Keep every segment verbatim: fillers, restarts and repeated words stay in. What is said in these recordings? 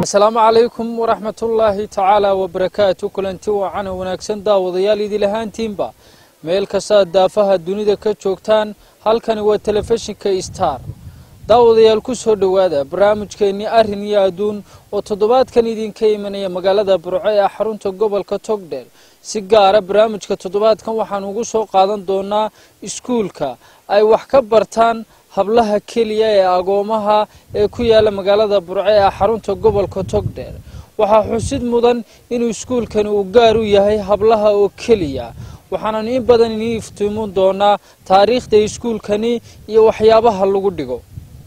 السلام عليكم ورحمة الله تعالى وبركاته كلنتي وعنا ونكسن داوديال إذا لهان تيمبا ميل كساد دافها الدنيا كتشوكتان هل كان هو التلفزيون كإستار داوديال كسر دوادا برامج كإني أرني أدون وتضبط كان يدين كيمنية مقالة برعاية حرون تقبل كتوكدل سيجارة برامج كتضبط كان وحنوجو قادن دونا إسكولكا أي وحكبرتان hablaha kaliya ee agoomaha ee ku yaala magaalada Burco ee xarunta gobolka Togdheer waxa xusid mudan inuu iskuulkan uu gaar u yahay hablaha oo kaliya waxaana in badan inii iftiimin doona taariikhda iskuulkani iyo waxyaabaha lagu dhigo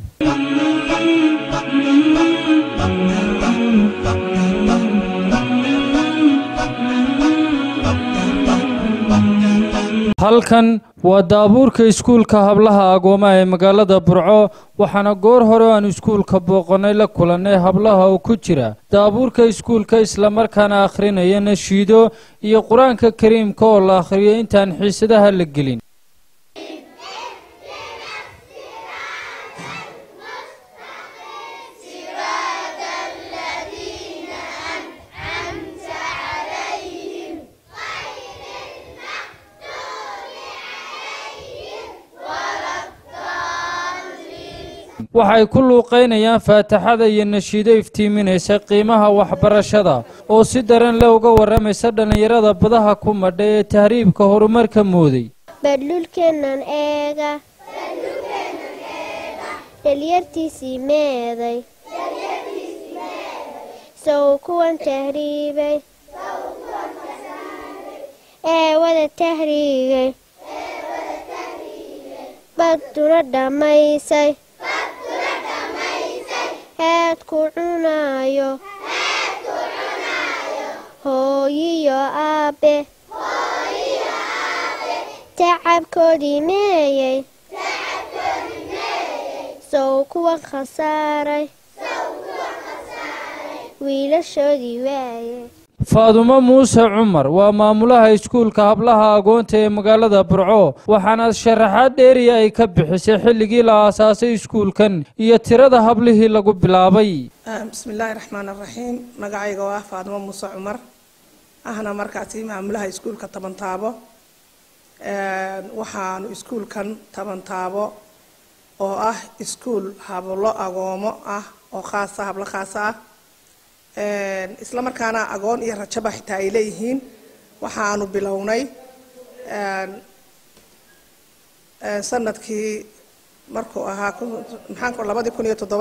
halkan waa daabuurka iskuulka hablaha agoomaha ee magaalada Burco waxaana goor hore aan iskuulka booqanay la kulanay hablaha oo ku jira daabuurka iskuulka isla markaana akhrinaya nashiido iyo quraanka kariimka oo la akhriyo intaan xiisadaha la gelin waxay ku luuqeynayaan faataxada iyo nashiido iftiiminaysa qiimaha waxbarashada oo si daran leh uga waramaysa dhalinyarada badaha ku madhay ee tahriibka horumarka mooday badlulkeenan eega dhalinyartiisii meeday sow kuwan tahriibay ee wada tahriigay baduna dhammaysay heed ku cunayo hooyiyo aabe tacabkoodii meeyay sow kuwan khasaaray wiilashoodii waayay Faadumo Muuse Cumar waa maamulaha iskuulka hablaha agoonta ee magaalada Burco waxaana sharaxaad dheeri ay ka bixisay xilligii la aasaasay iskuulkan iyo tirada hablihii lagu bilaabay bismillaahir rahmaanir rahiim magacayga waa Faadumo Muuse Cumar ahna markaasi maamulaha iskuulka Tabantaabo ee waxaanu iskuulkan Tabantaabo oo ah iskuul hablo agoomo ah oo khaas ah hablo khaas ah ee isla markaana agoon iyo rajaba xitaa ay leeyihiin waxaanu bilownay ee sanadkii markuu ahaa maxaan ku labada kun iyo toddoba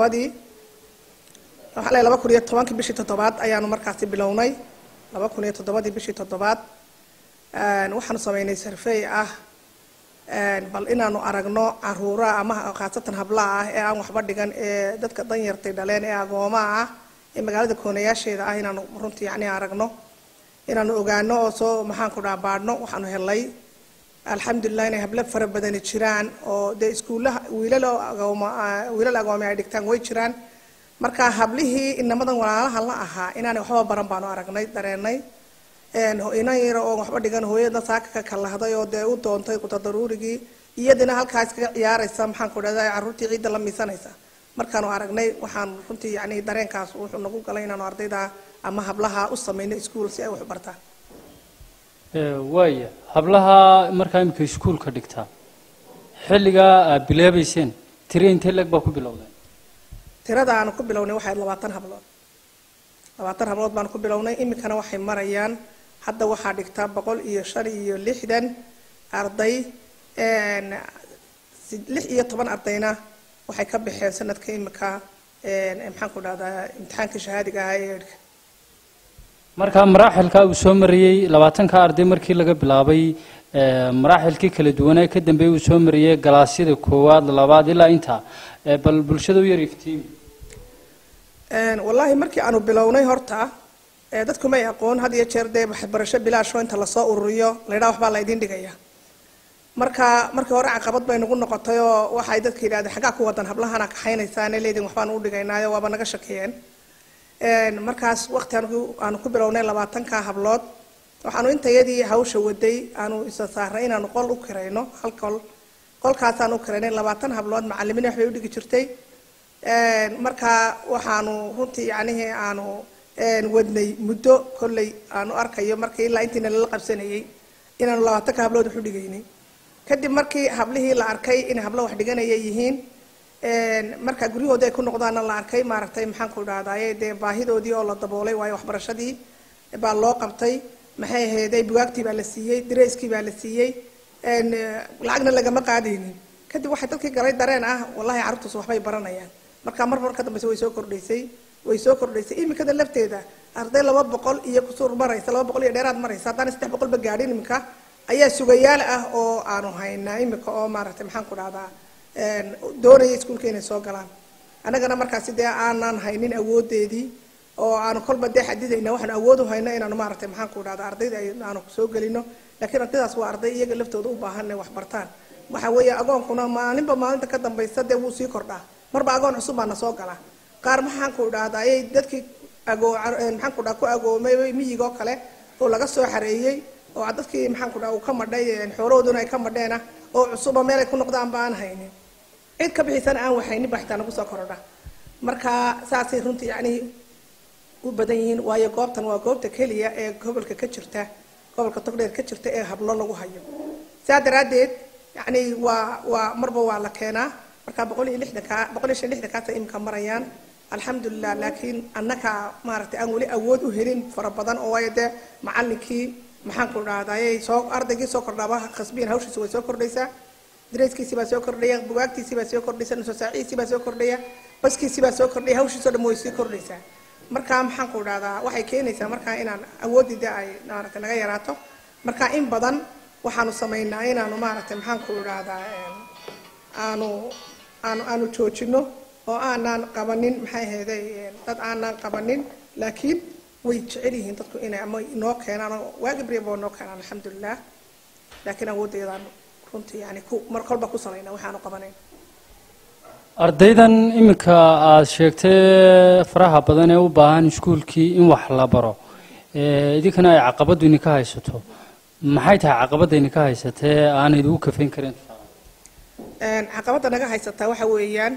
waxa la laba kun iyo toban bishii toddobaad ayaanu markaasi bilownay laba kun iyo toddoba bishii toddobaad ee waxaanu sameynay survey ah ee bal inaanu aragno caruura ama khaasatan hablaha ah ee aan waxba dhigan ee dadka danyartay dhaleen ee agoomaha ah ee magaalada koonayaasheeda ah inaanu runtii yacni aragno inaanu ogaano oo soo maxaan ku dhaabaadno waxaanu helay alxamdulilah inay hablo fara badan jiraan oo de iskuulaha wiilal agooma wiilal agooma ay dhigtaan way jiraan marka hablihii inamadan walaalaha la ahaa inaanay waxba baran baanu aragnay dareenay een inay yar oo waxba dhigan hooyada saaka ka kalahday oo de u doontay ku tadaruurigii iyadina halkaas kaga ciyaaraysa maxaan ku dhahdaa caruurtii ciida la miisanaysa markaanu aragnay waxaan runtii yacni dareenkaas wuxuu nagu galay inaanu ardayda ama hablaha u sameeyno iskuul si ay wax bartaan ee waaya hablaha markaa imka iskuulka dhigta xilliga bilaabayseen tireen intee lag baa ku bilowday tirada aan ku bilownay waxay labaatan hablood labaatan hablood baan ku bilownay imikana waxay marayaan hadda waxaa dhigta boqol iyo shan iyo lixdan arday een lix iyo toban ardayna waxay ka bixeen sanadka imika ee maxaan ku dhahdaa imtixaanka shahaadiga ah ee marka maraaxilka uu soo mariyay labaatan ka arday markii laga bilaabay ee maraaxilkii kala duwan ee ka dambeeyay uu soo mariyay galaasyada koowaad labaad ilaa inta ee bal bulshada u yar iftiin een wallahi markii aanu bilownay horta ee dadku ma aqoon had iyo jeer de waxbarasho bilaash oo inta la soo ururiyo leeyahay waxba la idin dhigaya marka markii hore caqabad bay nagu noqotay oo waxay dadka yiraahdeen xagaa ku wadan hablahana ka xaynaysan leedin waxbaan u dhigaynaayo waaba naga shaqeeyeen een markaas waqti aanu ku bilownay labaatan ka hablood waxaanu intayadii hawsha waday aanu isa saaray inaanu qol u kirayno hal qol qolkaas aanu kiraynay labaatan hablood macallimiin waxay u dhigi jirtay markaa waxaanu runtii yacnihii aanu wadnay muddo kolley aanu arkayo markii ilaa intiina lala qabsanayay inaanu labaatanka hablood wax u dhigaynay kadib markii hablihii la arkay in hablo wax dhiganaya yihiin markaa guryahooda ay ku noqdaana la arkay maaragtay maxaan ku idhahdaaye dee baahidoodii oo la daboolay waayo waxbarashadii baa loo qabtay maxay ahaydey bugaagtii baa la siiyey dareyskii baa la siiyey lacagna lagama qaadaynin kadib waxay dadkii galay dareen ah wallahi carruurtaas waxbay baranayaan markaa mar mar ka dambeysa way soo kordhaysay way soo kordhaysay imikada lafteeda arday laba boqol iyo kusuur maraysa laba boqol iyo dheeraad maraysa haddaan saddex boqol ba gaadhin iminka ayaa sugayaal ah oo aanu haynaa imika oo maaragtay maxaan ku dhahdaa doonaya iskuulka inay soo galaan annagana markaasi dee aanan haynin awoodeedii oo aanu kolba dee xadidayna waxaanu awood u hayno inaanu maaragtay maxaan ku dhahdaa ardayda aanu soo gelino laakiin ardaydaas waa arday iyaga laftooda u baahan inay wax bartaan waxa weeye agoonkuna maalinba maalinta ka dambaysa dee wuu sii kordhaa marba agoon cusub baana soo gala qaar maxaan ku dhahdaa ayay dadkii agoo maxaan ku dhaha ku agoomay miyigoo kale oo laga soo xareeyey oo dadkii maxaan ku dhaha uu ka madhay xoolahooduna ay ka madheena oo cusuba meel ay ku noqdaan ba aan haynin cid ka bixisana aan waxaynin baa xitaa nagu soo korodha marka saasay runtii yacni u badan yihiin waayo goobtan waa goobta keliya ee gobolka ka jirta gobolka togdheer ka jirta ee hablo lagu hayo saa daraaddeed yacni waa waa marba waa la keenaa marka boqol iyo lixdanka boqol iyo shan lixdan kaasa imika marayaan alxamdulilah laakiin annaka maaragtay aan weli awood u helin fara badan oo waayo dee macallinkii maxaan ku dhahdaayey soo ardaygii soo kordhaaba khasbiyan hawshiisa way soo kordhaysaa dareyskiisii baa soo kordhaya bugaagtiisii baa soo kordhaysa nusosaaciisii baa soo kordhaya baskiisii baa soo kordhaya hawshiisoo dhan way sii kordhaysaa markaa maxaan ku dhahdaa waxay keenaysaa markaa inaan awoodida ay maaragtay naga yaraato markaa in badan waxaanu samaynaa inaanu maaragtay maxaan ku dhahdaa aanu aanu aanu joojino oo aanaan qabanin maxay ahaydey dad aanaan qabanin laakiin way jecel yihiin dadku inay ama inoo keenaan waagi briba noo keenaan alxamdulilah laakiin awooddeedaan runtii yani ku mar kolba ku salayna waxaanu qabanayn ardaydan iminka aada sheegtay faraha badan ee u baahan iskuulkii in wax la baro idinkana ay caqabadu idinka haysato maxay tahay caqabadda idinka haysatee aanay idigu kafayn karin caqabadda naga haysataa waxa weeyaan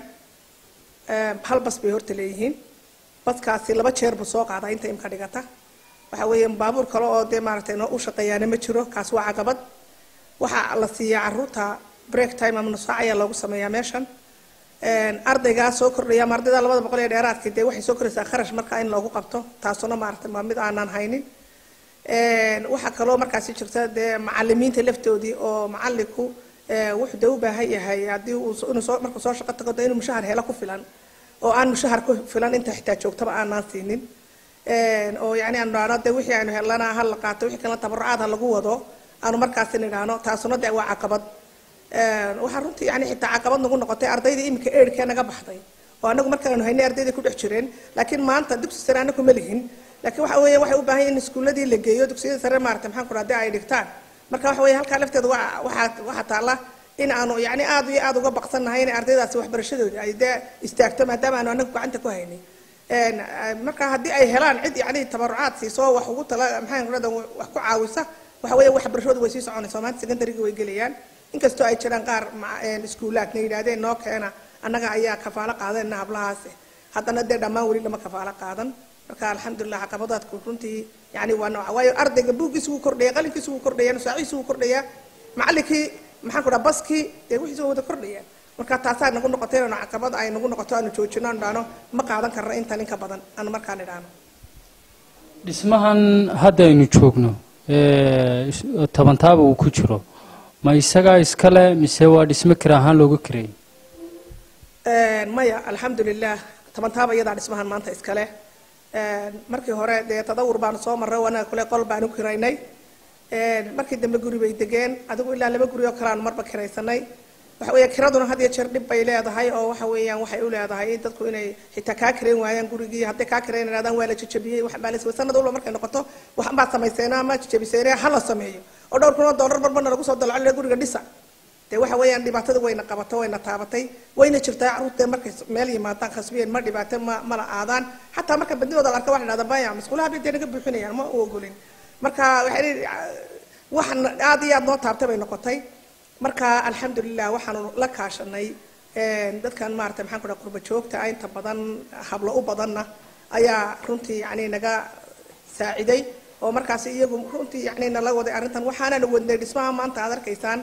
hal bas bay horta leeyihiin baskaasi laba jeer buu soo qaadaa inta imka dhigata waxa weeyaan baabuur kale oo dee maaragtay noo u shaqeeyaana ma jiro kaas waa caqabad waxaa la siiyaa carruurta break time ama nusaac ayaa loogu sameeyaa meeshan ardaygaa soo kordhaya ama ardayda labada boqol ee dheeraadkii dee waxay soo kordhaysaa kharash markaa in loogu qabto taasuna maaragtay waa mid aanan haynin waxaa kaloo markaasi jirta dee macalimiinta laftoodii oo macalinku wuxuu dee u baahan yahay haddii uu inuu soo markuu soo shaqo tago dee inuu mushahar helo ku filan oo aan mushahar ku filan inta xitaa joogtaba aanaan siinin oo yacni aanu dhahno dee wixii aynu helana ha la qaato wixii kalena tabarucaad ha lagu wado aanu markaasi nidhaahno taasuna dee waa caqabad waxaa runtii yani xitaa caqabad nagu noqotay ardaydii iminka eerkee naga baxday oo anagu markaanu haynay ardayda ku dhex jireen laakiin maanta dugsi sare anagu ma lihin laakiin waxa weeye waxay u baahan yihin in iskuuladii la geeyo dugsiyada sare maaragtay maxaan ku dhahday ay dhigtaan marka waxa weeye halkaa lafteeda waa waxaa waxaa taalla in aanu yani aad iyo aada uga baqsannahay inay ardaydaasi waxbarashadooda ay dee istaagto maadaama aanu anagu gacanta ku haynay marka haddii ay helaan cid yani tabarucaad siiso wax ugu tala maxaan ku dhahdaa wax ku caawisa waxa weeye waxbarashadooda way sii soconaysaa maanta secondaryga way gelayaan inkastoo ay jiraan qaar iskuulaadna yidhaahdeen noo keena annaga ayaa kafaalo qaadana hablahaas haddana dee dhammaan weli lama kafaalo qaadan marka alxamdulilah caqabadaadku runtii yani waa nooca waayo ardayga buuggiisa wuu kordhaya qalinkiisa wuu kordhaya nusaaciisa wuu kordhaya macallinkii maxaan ku dhaha baskii dee wixiisa waa wada kordhayaan marka taasaa nagu noqotay inaanu caqabad ay nagu noqoto aanu joojino aanu dhahno ma qaadan karno intan inka badan aanu markaa nidhaahno dhismahan hadda aynu joogno tabantaaba uu ku jiro ma isagaa iskale mise waa dhismo kira ahaan looga kireeyey maya alxamdulilah tabantaaba iyadaa dhismahan maanta iskale markii hore dee tadawur baanu soo marray anaga kule qol baanu kiraynay markii dambe guri bay degeen adigu ilaa laba guri oo kale aanu marba kiraysanay waxa weeye kiraduna had iyo jeer dhib bay leedahay oo waxa weeyaan waxay u leedahay dadku inay xitaa kaa kirayn waayaan gurigii hadday kaa kirayn yidhahdaan waa la jajabiyey wax baa la sanad walba markay noqoto waxan baad samayseena ama jajabiseena ha la sameeyo oo dhowr kun oo dollar barbana lagu soo dalacay guriga dhisa dee waxa weeyaan dhibaatada wayna qabato wayna taabatay wayna jirtaa carruurtee markay meel yimaadaan khasbiyeen ma dhibaato ma mala aadaan xataa marka bandidooda la arka waxa dhahda baya masquulaha bay dee naga buuxinayaan ma u ogolin marka waxay wax aad iyo aad noo taabtay bay noqotay marka alxamdulilah waxaanu la kaashanay dadkan maartay maxaan ku dhahay qurba joogta inta badan hablo u badanna ayaa runtii yani naga saaciday oo markaas iyagu runtii yani nala waday arrintan waxaana wadnay dhismaha maanta aad arkaysaan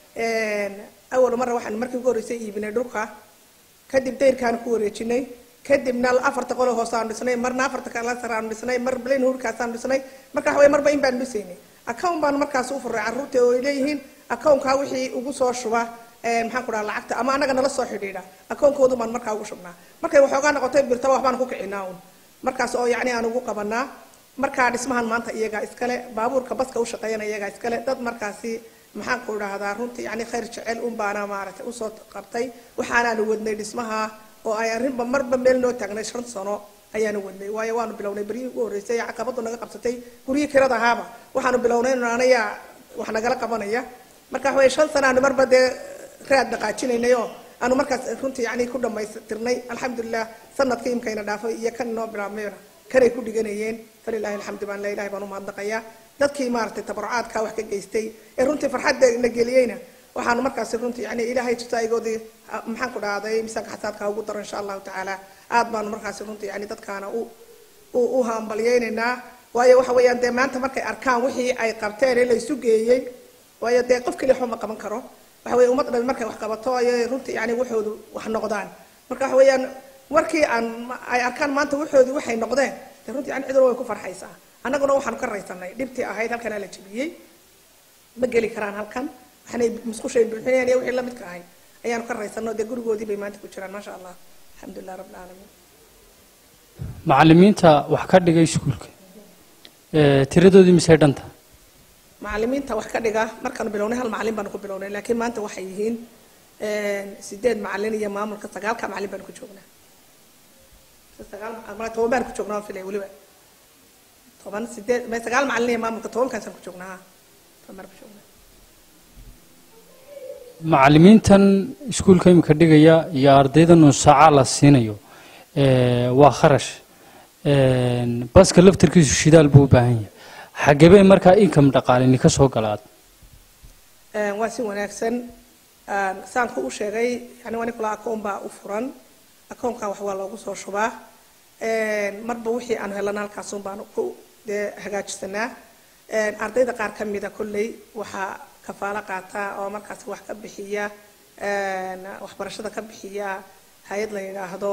awal marra waxaan markii ugu horeysay iibinay dhulka kadib dayrkaan ku wareejinay kadibna afarta qolo hoos aan dhisnay marna afarta kala sar aan dhisnay mar bleen hurkaas aan dhisnay marka waxa way marba in baan dhisaynay account baan markaas u furay carruurta oo leeyihiin account ka wixii ugu soo shuba ee maxaan ku dhahaa lacagta ama anaga nala soo xidhiidha account koodu baan markaa ugu shubnaa markay waxoogaa noqotay birtaba wax baan ku kicinaa un markaas oo yacni aan ugu qabanaa markaa dhismahan maanta iyaga iskale baabuurka baska u shaqeeyana iyaga iskale dad markaasi maxaan ku dhahdaa runtii yani khayr jecel un baana maaragtay usoo qabtay waxaanaanu wadnay dhismaha oo ay arrinba marba meel noo taagnay shan sano ayaanu wadnay waayo waanu bilownay beryihii ugu horreysay caqabadu naga qabsatay guryihii kirada ahaaba waxaanu bilownay anayaa wax nagala qabanaya marka waxa weye shan sano aanu marba dee raad dhaqaajinaynay oo aanu markaas runtii yani ku dhammaystirnay alxamdulilah sanadkii imkayna dhaafay iyo kan inoo bilaabmayna kanay ku dhiganayeen falilaahi alxamdu baan la ilahay baan u mahadnaqayaa dadkii maaragtay tabarucaadka wax ka geystay ee runtii farxadda na geliyeyna waxaanu markaasi runtii yani ilaahay jitaayigoodii maxaan ku dhahday miisaanka xasaadka ugu daro insha allahu tacaala aad baanu markaasi runtii yani dadkaana u u hambalyeynaynaa waayo waxa weeyaan dee maanta markay arkaan wixii ay qabteen ee la isu geeyey waayo dee qof keliya waxba ma qaban karo waxa weeye ummad dhan markay wax qabato ayay runtii yani waxoodu wax noqdaan marka waxa weeyaan markii aan ay arkaan maanta waxoodu waxay noqdeen dee runtii yani ciduna way ku farxaysaa annaguna waxaanu ka raysanay dhibtii ahayd halkanaa la jebiyey ma geli karaan halkan waxanay musqushay buuxinayaan iyo wixii la midka ahayd ayaanu ka raysanno dee gurigoodii bay maanta ku jiraan maasha allah alxamdulilah rabbil caalamiin macallimiinta wax ka dhigay iskuulka tiradoodii misay dhanta macallimiinta wax ka dhiga markaanu bilownay hal macallin baanu ku bilownay laakiin maanta waxay yihiin sideed macallin iyo maamulka sagaalka macallin baanu ku joognaa sagaal toban baanu ku joognaa filay weliba toban sideed ma sagaal macallin iyo maamulka tobankaasaan ku joognaa toban ku joognaa macallimiintan iskuulka imika dhigaya iyo ardaydan oo saaca la siinayo waa kharash baska laftirkiisu shidaal buu u baahan yahay xagebay markaa income dhaqaalini ka soo galaad waa si wanaagsan saan ku u sheegay yani waa nicola account baa u furan account-ka wax waa loogu soo shubaa marba wixii aan helana halkaasun baan ku dee hagaajisanaa ardayda qaar ka mida kolley waxaa kafaalo qaata oo markaas wax ka bixiya waxbarashada ka bixiya hay-ad la yidhaahdo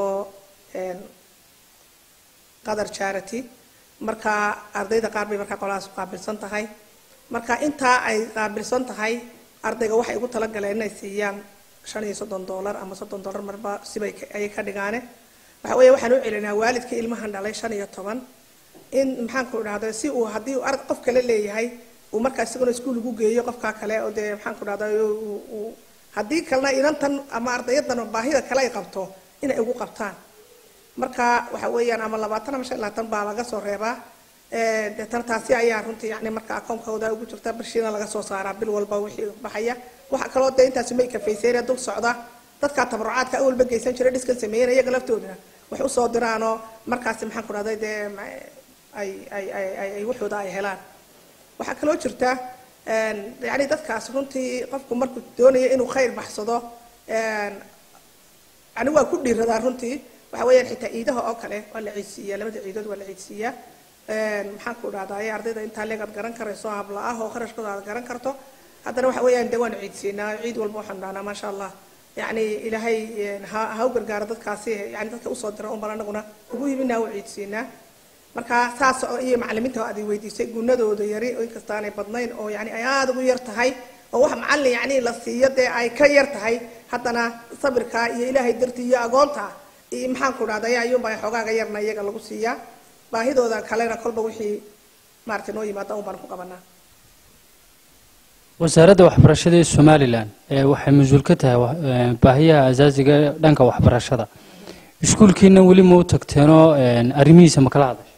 qadar charity marka ardayda qaar bay markaa qolahaas qaabilsan tahay marka intaa ay qaabilsan tahay ardayga waxay ugu talagaleen inay siiyaan shan iyo soddon dollar ama soddon dollar marba sibay ayay ka dhigaane waxa weeye waxaan u celinaa waalidkii ilmahan dhalay shan iyo toban in maxaan ku dhahday si uu haddii qof kale leeyahay uu markaa isaguna iskuul ugu geeyo qofkaa kale oo dee maxaan ku dhahday haddii kalena inantan ama ardayadan baahida kale ay qabto inay ugu qabtaan marka waxa weeyaan ama labaatan ama shan labaatan baa laga soo reebaa deetana taasi ayaa runtii yani marka akoonkooda ugu jirta bishiina laga soo saaraa bil walba wixii baxaya waxa kaloo dee intaasi may kafayseena dul socda dadka tabarucaadka awalba geysan jiray dhiskan sameeyeen iyaga laftooduna wax usoo diraanoo markaasi maxaan ku dhahday dee ay ay ay ay waxooda ay helaan waxaa kaloo jirta yani dadkaas runtii qofku markuu doonayo inuu khayr baxsado yani waa ku dhiiradaa runtii waxa weeyaan xitaa ciidaha oo kale waa la ciidsiiyaa labada ciidood waa la ciidsiiyaa maxaan ku dhahday ardayda intaa leeg aad garan karayso habla ah oo kharashkooda aad garan karto haddana waxa weeyaan dee waanu ciidsiinaa ciid walba waxaanu dhahnaa maasha allah yani ilaahay ha ha u gargaaro dadkaasi yani dadka usoo dira un bal anaguna ugu hibinaa u ciidsiinaa marka saas iyo macallimiinta aad weydiisay gunadooda yari oo inkastaanay badnayn oo yani ay aada ugu yar tahay oo wax macallin yani la siiyo dee ay ka yar tahay haddana sabirka iyo ilaahay dartii iyo agoonta iyo maxaan ku dhahday ayuunba xoogaaga yarna iyaga lagu siiyaa baahidooda kalena kolba wixii maaragtay noo yimaada un baan ku qabanaa wasaaradda waxbarashada ee somalilan waxay mas-uul ka tahay baahiyaha asaasiga dhanka waxbarashada iskuulkiina weli ma u tagteenoo arrimihiisa ma kala hadashay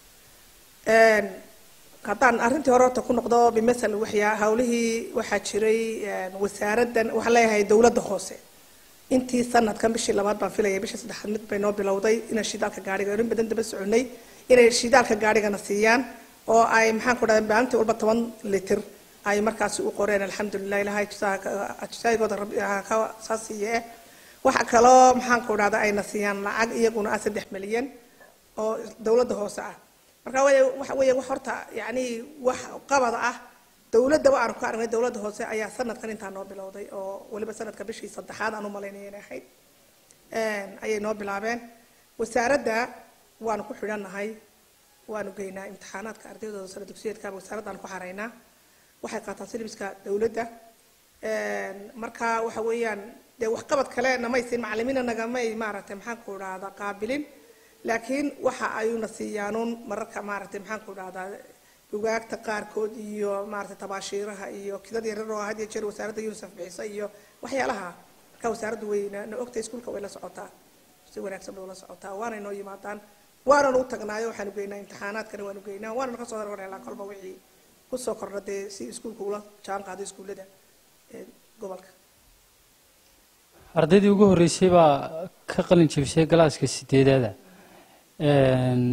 haddaan arrintii hore horta ku noqdo bimasal waxyaa hawlihii waxaa jiray wasaaraddan waxaan leeyahay dowladda hoose intii sanadkan bishii labaad baan filayay bishii saddexaad mid bay noo bilowday inaan shidaalka gaadhiga orin badan daba soconay inay shidaalka gaadhigana siiyaan oo ay maxaan ku dhahday maalintii walba toban litir ay markaasi u qoreen alxamdulilah ilahay ajsaagooda rabbi ka saa siiye waxa kaloo maxaan ku dhahdaa ayna siiyaan lacag iyaguna ah saddex milyan oo dawladda hoose ah marka waxa weeye wax horta yacni wax qabad ah dawladda waan ku aragnay dawladda hoose ayaa sanadkan intaa noo bilowday oo waliba sanadka bishii saddexaad aan u malaynay inay ahayd een ayay noo bilaabeen wasaaradda waanu ku xidhanahay waanu geynaa imtixaanaadka ardaydooda sare dugsiyeedka wasaaradda aan ku xaraynaa waxay qaataan silbiska dawladda een marka waxa weeyaan de wax qabad kale namaysin macallimiina nagamay maaragtay maxaan ku dhahdaa qaabilin laakiin waxa ayuna siiyaanuun mararka maaragtay maxaan ku dhahdaa ugaagta qaarkood iyo maaragtay tabaashiiraha iyo kidada yaryar oo had iyo jeer wasaaradda UNICEF bixisa iyo waxyaalaha marka wasaaraddu weyna na ogtay iskuulka way la socotaa si wanaagsan bay la socotaa waana inoo yimaadaan waana u tagnaayo waxaan u geynaa imtixaanaadkana waan u geynaa waana ka soo horreynaa kolba wixii ku soo kordhaday si iskuulku ula jaan qaado iskuulada ee gobolka ardaydii ugu horeysay baa ka qalin jabisay galaaska sideedaada een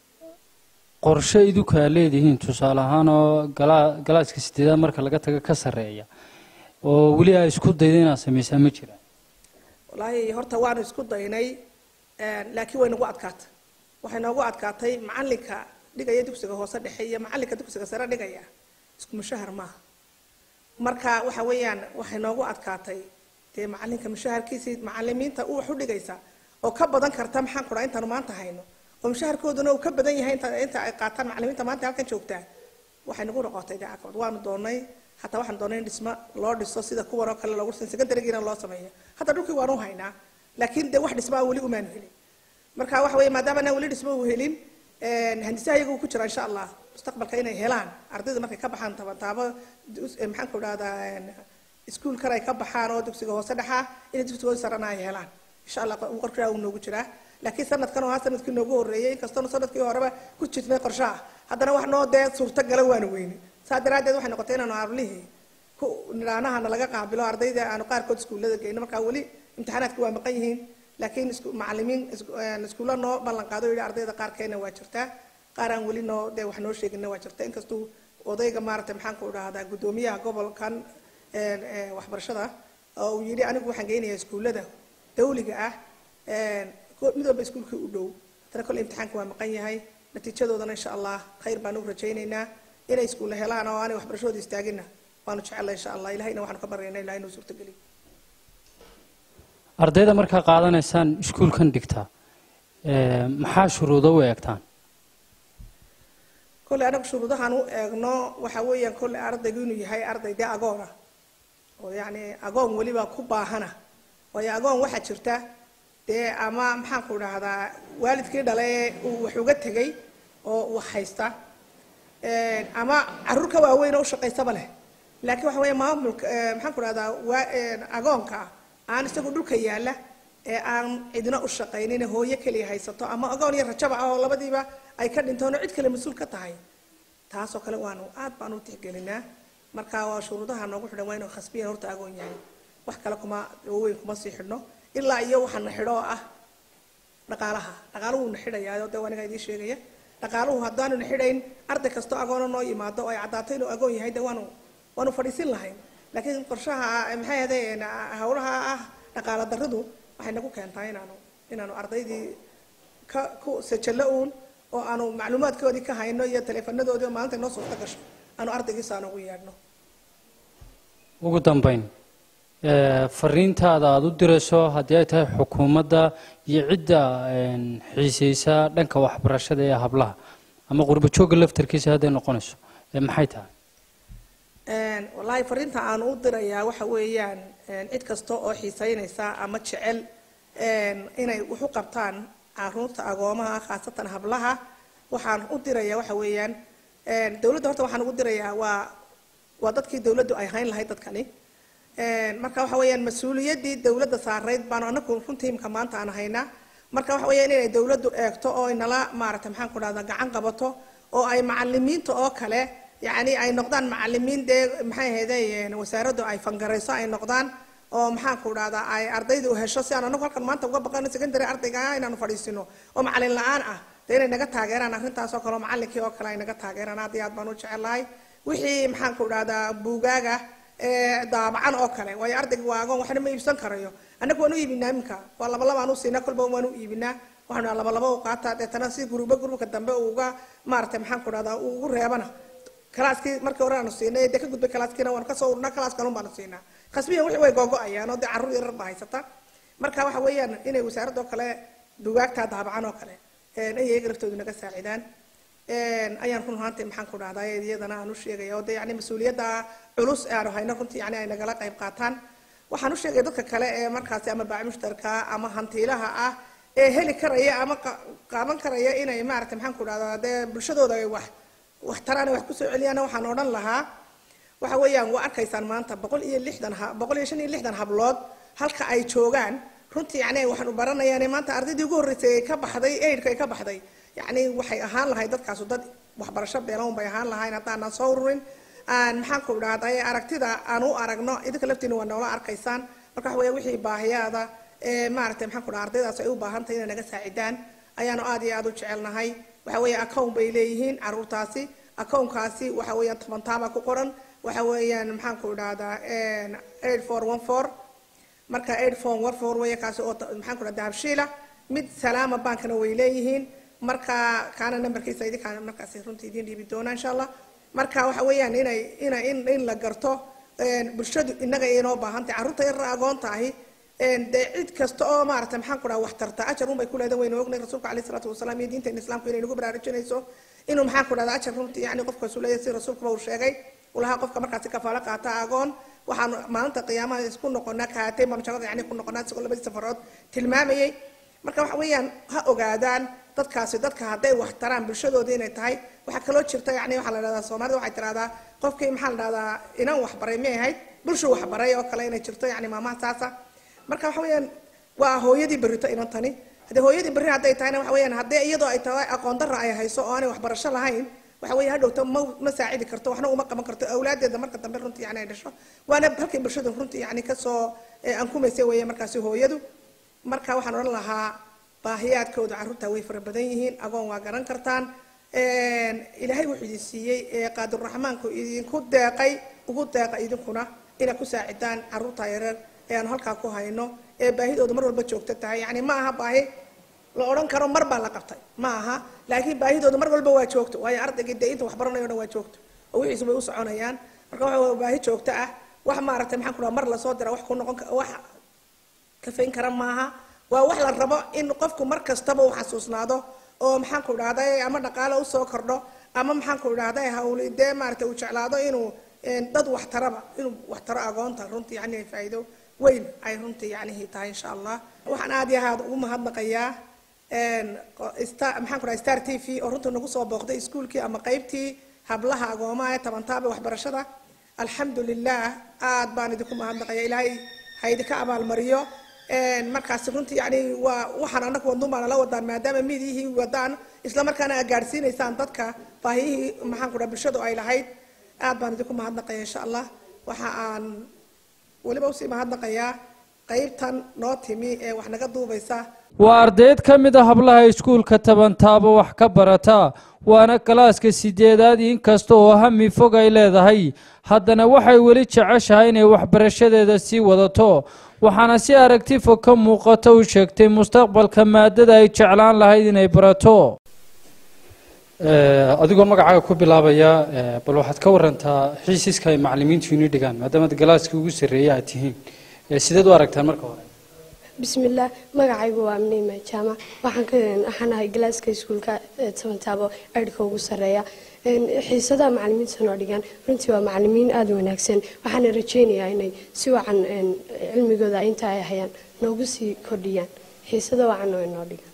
qorshe idinku aad leedihiin tusaale ahaan oo galaaska sideedaad marka laga tago ka sarreeya oo weli ay isku dayday inaad samaysaa ma jiraan wallaahi horta waanu isku daynay laakiin way nagu adkaatay waxay noogu adkaatay macallinka dhigaya dugsiga hoose dhexe iyo macallinka dugsiga sare dhigaya isku mushahar maaha marka waxa weeyaan waxay noogu adkaatay dee macallinka mushaharkiisii macallimiinta uu wax u dhigaysa oo ka badan karta maxaan ku dhahay intaanu maanta hayno oo mushaharkooduna uu ka badan yahay inta inta ay qaataan macallimiinta maanta halkan joogtaa waxay nagu noqotay dee caqabad waanu doonay hataa waxaan doonay in dhisma loo dhiso sida kuwan oo kale loogu dhisan secondarygiina loo sameeyo hataa dhulkii waanu haynaa laakiin dee wax dhismaa weli umaanu helin marka waxa weeye maadaama anaan weli dhismo u helin handisaha iyagu ku jira insha allah mustaqbalka inay helaan ardayda markay ka baxaan taban taabo maxaan ku dhahdaa iskuulkan ay ka baxaan oo dugsiga hoose dhexa inay dugsigooda sarana ay helaan insha allah qorkaa uu noogu jiraa laakiin sanadkan oo sanadkii noogu horeeyay inkastoo sanadkii horeba ku jirtay qorshaha haddana wax noo dee suurta gala waanu weyni saa daraadeed waxay noqotay inaanu arlihii ku niraanahana laga qaabilo ardayda aanu qaarkood iskuullada geyno markaa weli imtixaanaadka waa maqan yihiin laakiin macallimiin iskuulla noo ballan qaado yidhi ardayda qaarkeena waa jirtaa qaar aan weli noo dee wax noo sheegina waa jirta inkastuu odayga maaragtay maxaan ku dhahdaa guddoomiyaha gobolkan waxbarashada oo uu yidhi anigu waxaan geynayaa iskuullada dawliga ah mid walba iskuulkii u dhow haddana kole imtixaanka waa maqan yahay natiijadoodana insha allah khayr baan u rajaynaynaa inay iskuulla helaan oo aanay waxbarashadooda istaagina waanu jecellay insha allah ilahayna waxaanu ka baryaynaa ilahay inuu suurtageliyo ardayda markaa qaadanaysaan iskuulkan dhigta maxaa shuruudo u eegtaan kolley anagu shuruudahaan u eegno waxa weeyaan kolley ardaygu inuu yahay arday dee agoona oo yacni agoon weliba ku baahana waayo agoon waxaa jirta dee ama maxaan ku dhahdaa waalidkii dhale uu wax uga tegay oo wax haysta ama carruur ka waaweyn oo u shaqaysaba leh laakiin waxa weeye maamulka maxaan ku dhahdaa agoonka aan isagu dhulka yaalla ee aan cidina u shaqaynin hooyo kaliya haysato ama agoon iyo rajaba ah oo labadiiba ay ka dhintoon oo cid kale mas-uul ka tahay taasoo kale waanu aad baan u tixgelinaa marka waa shuruudaha noogu xidhan waa inuu khasbiyan horta agoon yahay wax kale kuma waaweyn kuma sii xidhno ilaa iyo waxaana xidho oo ah dhaqaalaha dhaqaaluhu na xidhayaa dee aniga idiin sheegaya dhaqaaluhu haddaanu na xidhayn arday kastoo agoona noo yimaado oo ay caddaato inuu agoon yahay dee waanu waanu fadhiisin lahayn laakiin qorshaha maxay ahaydeen hawlaha ah dhaqaala darradu waxay nagu keentaa inaanu inaanu ardaydii ka ku sajalo uun oo aanu macluumaadkoodii ka hayno iyo taleefanadoodii oo maalinta noo suurta gasho aanu ardaygiisa aan ugu yeedhno ugu dambayn fariintaada aada u dirayso haddii ay tahay xukuumadda iyo cidda xiisaysa dhanka waxbarashada ee hablaha ama qurbo joogga laftarkiisa hadday noqonayso maxay tahay wallaahi fariinta aan u dirayaa waxa weeyaan cid kasta oo xiisaynaysa ama jecel inay wax u qabtaan caruurta agoomaha khaasatan hablaha waxaan u dirayaa waxa weeyaan dawladda horta waxaan ugu dirayaa waa waa dadkii dawladdu ay hayn lahayd dadkani marka waxa weeyaan mas-uuliyaddii dawladda saarayd baanu anagu runtii imka maanta aan haynaa marka waxa weeyaan inay dawladdu eegto oo inala maaragtay maxaan ku dhahdaa gacan qabato oo ay macallimiinta oo kale yacni ay noqdaan macallimiin dee maxay ahaydeen wasaaraddu ay fangarayso ay noqdaan oo maxaan ku dhahdaa ay ardayda u hesho si aan anagu halkan maanta uga baqano secondary ardayga ah inaanu fadhiisino oo macallin la-aan ah dee inay naga taageeraan arrintaas oo kale oo macallinkii oo kale ay naga taageeraan aad iyo aad baan u jecelahay wixii maxaan ku dhahdaa buugaaga daabacan oo kale waayo ardayga waa agoon waxna ma iibsan karayo annagu waanu iibinaa iminka waa laba laba aanu siinaa kolba waanu iibinaa waxaanu laba laba u qaataa deetana si guruba guruba dambe uga maartay maxaan ku dhahdaa ugu reebana kalaaskii markii hore aanu siinay de ka gudbay kalaaskiina waanu kasoo ururnaa kalaaska kalun baanu siinaa khasbiyan wixii way googo-ayaan oo dee carruur yarar baa haysata marka waxa weeyaan inay wasaaradda oo kale bugaagtaa daabacan oo kale ayaga laftoodu naga saacidaan ayaan run ahaantii maxaan ku dhahdaa iyadana aan u sheegaya oo dee yani mas-uuliyadda culus ee aanu hayno runtii yani ay nagala qayb qaataan waxaan u sheegaya dadka kale ee markaasi ama baaci mushtarka ama hantiilaha ah ee heli karaya ama qaaban karaya inay maaragtay maxaan ku dhahdaa dee bulshadooda ay wax wax taraan wax kusoo celiyaan waxaan odhan lahaa waxa weeyaan waa arkaysaan maanta boqol iyo lixdan boqol iyo shan iyo lixdan hablood halka ay joogaan runtii yani waxaan u baranayaan maanta ardaydii ugu horreysay ee ka baxday eidhka ay ka baxday yani waxay ahaan lahay dadkaasu dad waxbarasho beelown bay ahaan lahayn haddaanan soo ururin aan maxaan ku dhahday aragtida aan u aragno idinka laftiina waa noola arkaysaan marka waxa weya wixii baahiyaada ee maaragtay maxaan ku dhaha ardaydaas ay u baahan tahay inay naga saacidaan ayaanu aad iyo aad u jecelnahay waxa weeya account bay leeyihiin carruurtaasi accountkaasi waxa weeyaan toban taaba ku qoran waxa weeyaan maxaan ku dhahdaa eight four one four marka eight four one four weeya kaasi oo maxaan ku dhahdaa dahabshiila mid salaama bankana way leeyihiin marka kaana numberkiisa idinkaan markaasi runtii idiin dhiibi doona insha allah marka waxa weeyaan inay ina in in la garto bulshadu inaga inoo baahan tahay carruurta yar agoonta ahi dee cid kasta oo maaragtay maxaan ku dhaha wax tarta ajar un bay ku leedahay waynu ognay rasuulka alayhi salaatu wasalaam iyo diinteena islaamku inay nagu baraarujinayso inuu maxaan ku dhahda ajar runtii yani qofkaasu leeyahay si rasuulkuba uu sheegay ulahaa qofka markaasi kafaalo qaata agoon waxaan maalinta qiyaamaha isku noqonaa kahatay baanu jannada yani ku noqonaa isagoo labadii safarood tilmaamayay marka waxa weeyaan ha ogaadaan dadkaasi dadka hadday wax taraan bulshadooda inay tahay waxaa kaloo jirta yani waxaa la dhahdaa soomaalida waxay tiraahdaa qofkii maxaa la dhahdaa inaan waxbaray may ahayd bulshu waxbaray oo kale inay jirto yani maamaha saasa marka waxa weeyaan waa hooyadii berrito inan tani haddii hooyadii berri hadday tahayna waxa weeyaan haddii iyadoo ay tahay aqoon darra ay hayso oo aanay waxbarasho lahayn waxa weeye hadhowta ma ma saacidi karto waxna uma qaban karto awlaadeeda marka dambe runtii yani ay dhasho waana halkii bulshadu runtii yani kasoo ankumaysay weeye markaasi hooyadu marka waxaan odhan lahaa baahiyaadkooda carruurta way fara badan yihiin agoon waa garan kartaan ilaahay wuxuu idin siiyey ee qaadirraxmaanku idinku deeqay ugu deeqa idinkuna inaad ku saacidaan carruurta yareer ee aan halkaa ku hayno ee baahidooda mar walba joogto tahay yani ma aha baahi la odhan karo mar baa la qabtay ma aha laakiin baahidooda mar walba waa joogto waayo ardaygii dee inta wax baranayo dhan waa joogto oo wixiisu way u soconayaan marka waxa baahi joogto ah wax maaragtay maxaan ku dhaha mar lasoo dira wax ku noqon wax kafayn kara maaha waa wax la rabo in qofku mar kastaba uu xasuusnaado oo maxaan ku dhahday ama dhaqaale usoo kordho ama maxaan ku dhahday hawli dee maaragtay uu jeclaado inuu dad wax taraba inuu wax taro agoonta runtii yani faa'iido weyn ay runtii yani tahay insha allah waxaan aad iyo aad ugu mahadnaqayaa maxaan ku dhahay star t v oo runtii nagu soo booqday iskuulkii ama qaybtii hablaha agoomaha ee tabantaaba waxbarashada alxamdulilah aad baan idinku mahadnaqaya ilaahay ha idinka abaalmariyo markaasi runtii yani waa waxaan anagu wadun baan la wadaan maadaama midihii wadaan isla markaana aad gaadhsiinaysaan dadka baahiyihii maxaan ku dhaha bulshadu ay lahayd aad baan idinku mahadnaqaya insha allah waxa aan weliba usii mahadnaqayaa qaybtan noo timi ee wax naga duubaysa waa ardayd ka mid a hablaha iskuulka tabantaaba wax ka barata waana galaaska sideedaad inkasta oo hami fog ay leedahay haddana waxay weli jeceshahay inay waxbarashadeeda sii wadato waxaana si aragti fog ka muuqata u sheegtay mustaqbalka maadada ay jeclaan lahayd inay barato adigoo magacaaga ku bilaabaya bal waxaad ka warantaa xiisiska ay macallimiintu inii dhigaan maadaama galaaskii ugu sarreeya aad tihiin sideed u aragtaan marka hore bismillaah magacaygu waa amniima jaamac waxaan ka ahanahay galaaska iskuulka tabantaabo aydhka ugu sarreeya xiisadaha macallimiinta noo dhigaan runtii waa macallimiin aada u wanaagsan waxaana rajaynayaa inay si wacan cilmigooda inta ay hayaan noogu sii kordhiyaan xiisada wacan oo noo dhigaan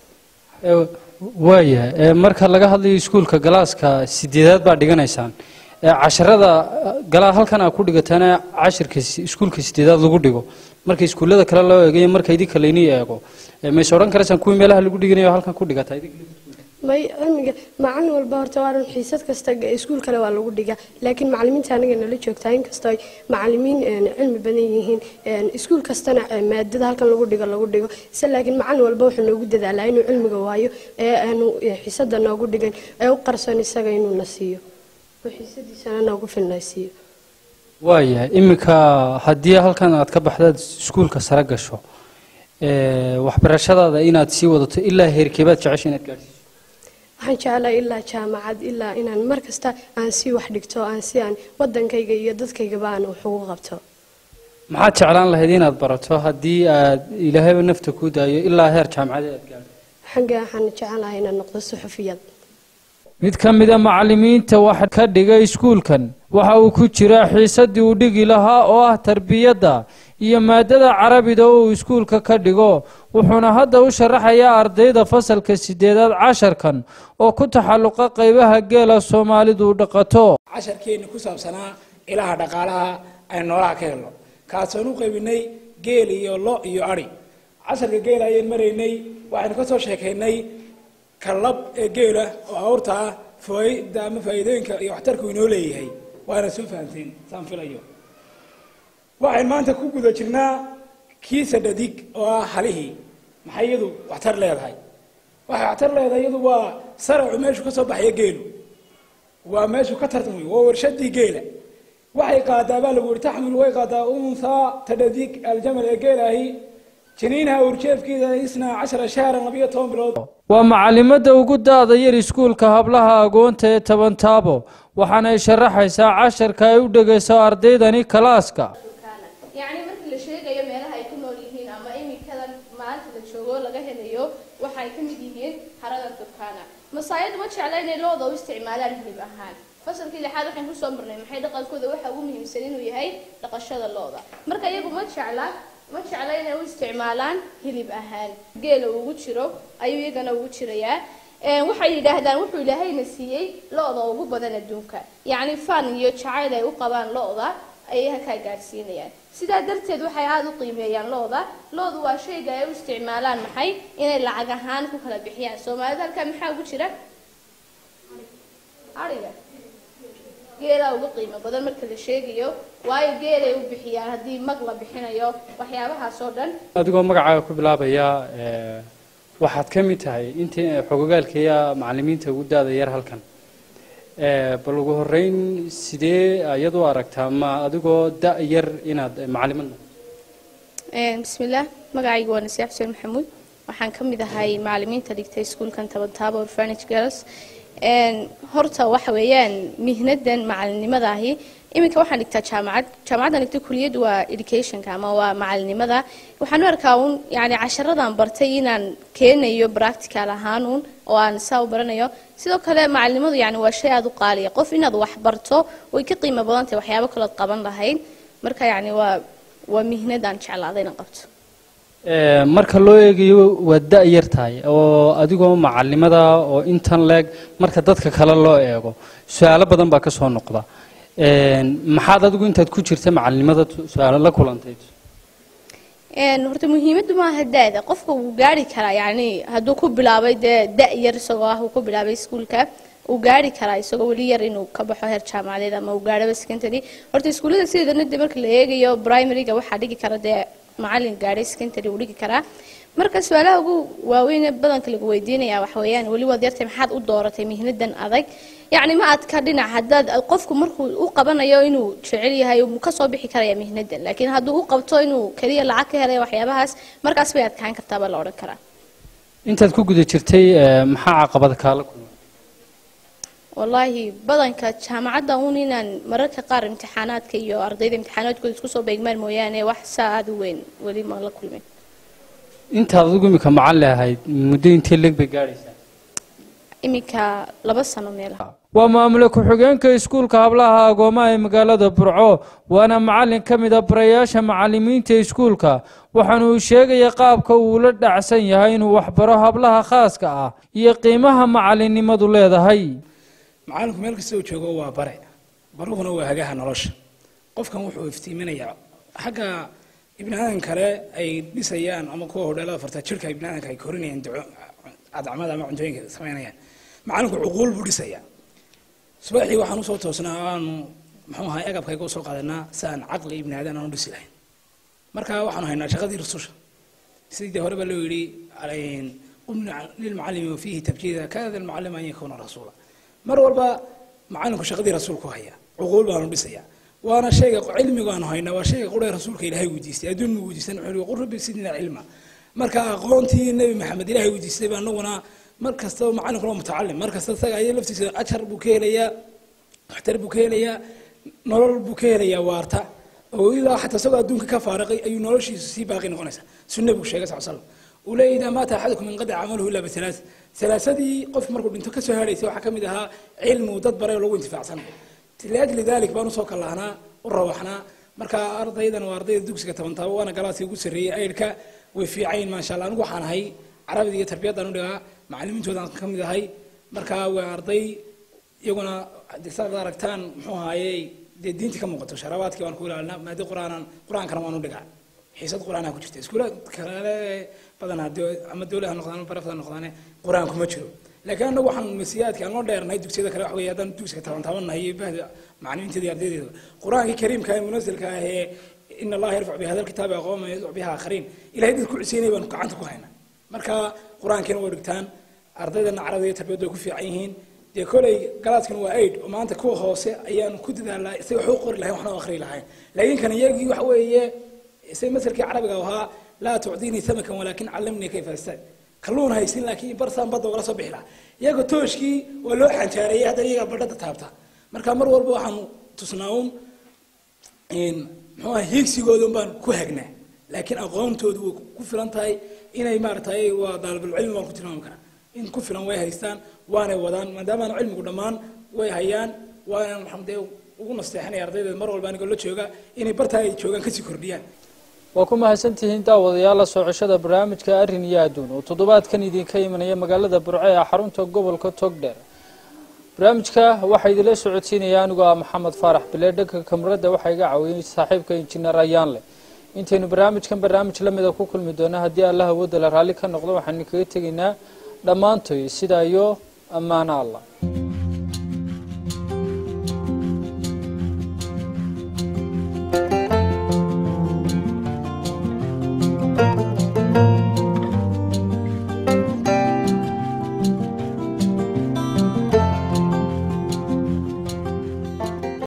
waaya marka laga hadlayo iskuulka galaaska sideedaad baa dhiganaysaan casharada galaa halkan aad ku dhigataana cashirka iskuulka sideedaad lagu dhigo marka iskuullada kale loo eegayo marka idinka laynii eego mayse odhan karaysaan kuwii meelaha lagu dhiganayo halkan ku dhigata may cilmiga macallin walba horta waa run xiisad kasta iskuul kale waa lagu dhigaa laakiin macallimiinta anaga nala joogtaa inkastoo ay macallimiin cilmi badan yihiin iskuul kastana maadada halkan lagu dhigo lagu dhigo se laakiin macallin walba wuxuu noogu dadaalaa inuu cilmiga waayo ee aanu xiisada noogu dhigan ee u qarsoon isaga inuu na siiyo oo xiisadiisana noogu filnaysiiyo waaya iminka haddii halkan aad ka baxdaad iskuulka sare gasho waxbarashadaada inaad sii wadato ilaa heerkeebaad jecesha inaad gaadhsiiso waxaan jeclahay ilaa jaamacad ilaa inaan mar kasta aan sii wax dhigto aan si aan wadankayga iyo dadkaygaba aan wax ugu qabto maxaad jeclaan lahayd inaad barato haddii aad ilaahayba nafta ku daayo ilaa heer jaamacadeed aad gaadho xagga waxaan jeclahay inaan noqdo suxufiyad mid ka mid a macallimiinta waxa ka dhigay iskuulkan waxa uu ku jiraa xiisadii uu dhigi lahaa oo ah tarbiyadda iyo maadada carabida oo uu iskuulka ka dhigo wuxuuna hadda u sharaxayaa ardayda fasalka sideedaad casharkan oo ku taxalluqa qaybaha geela Soomaalidu dhaqato casharkeena ku saabsanaa ilaha dhaqaalaha ay noolaha ka helo kaasoo u qaybinay geel iyo lo iyo ari casharka geel ayaan maraynay waxaan ka soo sheekaynay kalab ee geela oo awrta faa'iido ama faa'iidooyinka iyo waxtarku inoo leeyahay waana soo fahanteen saan filayo waxaan maanta ku guda jirnaa kiisa dhadig oo ah halihii maxay iyadu waxtar leedahay waxa waxtar leedahay iyadu waa saracu meeshu ka soo baxay geelu waa meeshu ka tartamay waa warshadii geela waxay qaadaa baa lagu taxmil way qaadaa unsa tadadig aljamal ee geelahi jiniinaha urjeefkeeda isna cashar shahran labiyo toban bilood waa macallimada ugu daada yar iskuulka hablaha agoonta ee toban taabo waxaana ay sharaxaysaa casharka ay u dhageyso ardaydani kalaaska يعني markii la sheegayo meelaha ay ku nool yihiin ama imikada maanta la joogo laga helayo waxa ay kamid yihiin harada Turkana masaayid ma jeclayna looda u isticmaalaan hilib ahaan fasalkii lixaad waxaan ku soo marnay maxay dhaqankooda waxa ugu muhiimsan inuu yahay dhaqashada looda marka iyagu ma jecla ma jeclayna u isticmaalaan hilib ahaan geela ugu jiro ayuu iyagana ugu jirayaa ee waxay yiraahdaan wuxuu ilaahayna siiyay looda ugu badan adduunka yani fan iyo jacayl ay u qabaan looda ay ka gaarsiinayaan sidaa darteed waxay aad u qiimeeyaan looda loodu waa shayga ay u isticmaalaan maxay inay lacag ahaan ku kala bixiyaan Soomaalida halka maxaa ugu jira ariga geela ugu qiimo badan marka la sheegayo waayo geelay u bixiyaan hadii mag la bixinayo waxyaabaha soo dhan adigoo magacaaga ku bilaabaya ee waxaad ka mid tahay intii xogogaalkaya macallimiinta ugu daada yar halkan ee bal ugu horeyn sidee ayadu aragtaa ma adigoo da yar inaad macallimad ee bismillaah magacaygu waa Nasiib Xuseen Maxamuud waxaan ka mid ahay macallimiinta dhigtay iskuulkan Toban Taabo Orphanage Girls een horta waxa weeyaan mihnadan macallinimada ahi iminka waxaan dhigtaa jaamacad jaamacadan dhigtay kulliyad waa education ka ama waa macallinimada waxaan arkaa un yaani casharadan bartay inaan keenayo practical ahaan un oo aan soo baranayo sidoo kale macallimadu yaani waa shay aad u qaali ah qof inaad wax barto way ka qiimo badan tahay waxyaabo kale qaban lahayn marka yaani waa waa mihnadan jeclaaday inaan qabto ee marka loo eegayo waa da yar tahay oo adigoo macallimada oo intan leeg marka dadka kale loo eego su'aalo badan baa ka soo noqda een maxaad adigu intaad ku jirtay macallimada su'aalo la kulantay een horta muhiimadu ma aha daada qofka uu gaari kara yaani haduu ku bilaabay da yar isagoo ah uu ku bilaabay iskuulka uu gaari kara isagoo wali yar inuu ka baxo heer jaamacadeed ama uu gaaro secondary horta iskuulada sideedana marka la eegayo primary-ga waxa dhigi kara de macallin gaaray secondary uu dhigi kara marka su'aalaha ugu waaweyn ee badanka lagu weydiinaya waxa weeyaan wali wad yartay maxaad u dooratay mihnadan adag yaani ma aad ka dhinac hadad qofku markuu u qabanayo inuu jecel yahay uu ka soo bixi karayaa mihnadan laakiin haduu u qabto inuu kaliya lacag ka helay waxyaabahaas markaas bay adkaan kartaa baa la oran karaa intaad ku guda jirtay maxaa caqabad kala kulmay wallahi badanka jaamacada uun inaan mararka qaar imtixaanaadka iyo ardayda imtixaanaadkooda isku soo beegmaan mooyaane wax saad u weyn wali ma la kulmay inta adigu imika macallin ahayd muddo intee leeg bay gaaraysaa imika laba sano meelaha waa maamule ku-xigeenka iskuulka hablaha agoomaha ee magaalada Burco waana macallin ka mid ah barayaasha macallimiinta iskuulka waxaana uu sheegay qaabka uu la dhacsan yahay inuu wax baro hablaha khaaska ah iyo qiimaha macallinimadu leedahay macallinku meel kasta uu joogo waa bare baruhuna waa hagaha nolosha qofkan wuxuu iftiiminayaa xagga ibnaadan kale ay dhisayaan ama kuwa hodheelada farta jirka ibnaadanka ay korinayaan duco adamada ama cuntooyinka sameynayaan macallinku cuquul buu dhisayaa subaxii waxaan u soo toosnaa aanu muxuu ahaa agabkayga u soo qaadanaa saan caqli ibnaadan aan u dhisi lahayn marka waxaanu haynaa shaqadii rususha sidii horeba loo yidhi qumna lilmucallimi wa fiihi tabjiida kaada almucallim an yakuuna rasuula mar walba macallinku shaqadii rasuulku haya cuquul baanu dhisayaa وانا شيء علمي وانا هينا وشيء قرأ رسولك إلهي وديستي أدون وديستي نحن قرب بسيدنا علم مركا قونتي النبي محمد إلهي وديستي بأنه مركز تو معنا كلام متعلم مركز تو سجى لفتي أشهر بوكيليا احتر بوكيليا نور بوكيليا وارتا وإذا حتى سوى دونك كفارقي أي نور شيء سيباقي نقنسه سنة بوشيء صلى الله عليه وسلم ولا إذا مات أحدكم من قد عمله إلا بثلاث ثلاثة دي قف مركب بنتو كسهري سوى حكم إذا علم وتدبر ولو انتفاع سنة لأجل ذلك بانو صوك الله هنا وروحنا مركا أرض أيضا وأرضي دوكسك تمنتها وأنا قلاتي قسري أيلك وفي عين ما شاء الله نقول هاي عربي دي تربية دانو معلمين تودان كم إذا هاي مركا وأرضي يقولنا دكتور داركتان محوها هاي دي دينتي كم وقت شرابات كمان كولا ما دي قرآن قرآن كرمانو دقع حيصد قرآن أكو جت سكولا كلا بدنا دو أما الدولة هالنقطان برفض النقطان قرآن كم تشرو لكن أنا واحد مسيات كان الله داير نهيد دكتور كلا حوي هذا دوسك تبان تبان هي بعد معلمين تدي أردي دي قرآن الكريم كان منزل كهي إن الله يرفع بهذا الكتاب قوم يدعو بها آخرين إلى هذه كل سنة ونقعنتكم هنا مركا قرآن كانوا ورقتان أرضينا عربية تبدو في عينهن دي كلي قالت كانوا وايد وما أنت كوه هوسة أيام كده لا يسوي حقوق له وإحنا آخرين لهاي لكن كان يجي وحوي يسوي مثل كعربي قوها لا تعطيني سمكا ولكن علمني كيف أستاذ كلون هاي سن لكن برسام بدو ولا صبح له يجو توشكي ولوح حنشارية هذا يجا بدأت تابته مركا مر وربو حن تصنعون إن هو هيك سيقولون بان كوهجنا لكن أقوم تودو كفران تاي إن إمارة تاي وطالب العلم ما كنت نوم كنا إن كفران ويهيستان وانا ودان ما دام أنا علم قدمان ويهيان وانا الحمد لله ونستحنا يرضي المرة والبان يقول له شوكا إني برتاي شوكا كسي كرديان وكما هسنتين daawadayaal soo ceshada barnaamijka arin iyo aduun oo toddobaadkan idin ka imanaya magaalada Burco ee xarunta gobolka Togdheer barnaamijka waxa idin la socodsiinaya anigu ah Maxamed Faarax Bileedka kamarada waxa iga caawiyay saaxiibka injineer Ayaanle intaynu barnaamijkan barnaamij la mid ah ku kulmi doona hadii Allah wada la raali ka noqdo waxaan kaga taginaa dhamaantoy sida iyo amaana Allah